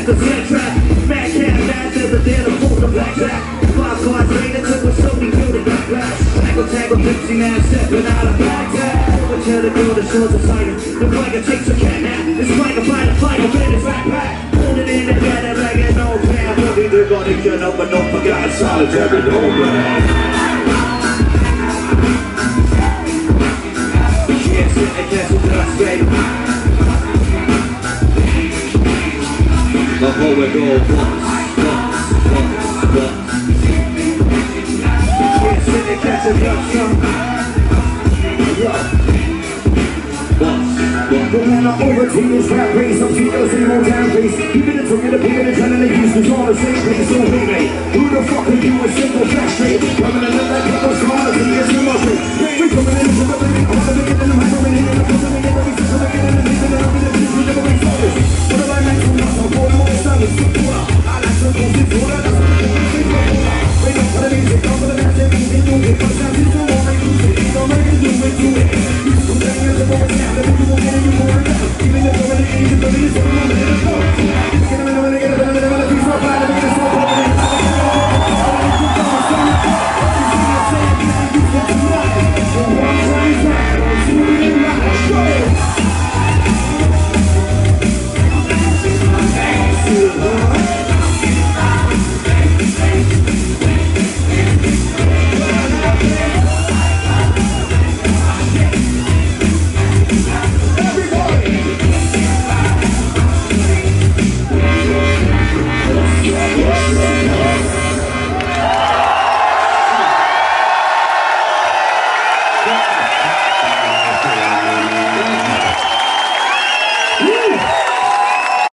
at the set trap. Mad cat, mad never there to pull the blackjack. 5 cards later, took a slowly building the glass. Tangle, tangle, gypsy man stepping out of Baghdad. Over to the girl, the shores of sighting. The flag takes a cat nap. It's like a fight, a fight, a bit is backpack. Hold it in together, like an old man. Maybe they're gonna get up, but don't forget solitary no man. You can't sit and cancel us, baby. The whole way go once. Can't sit and catch a duck, son. The man I overtake this rap race, I'm seeing the same old damn face. You've been talking to people and telling they used to draw the same place, so baby, who the fuck are you a simple fact?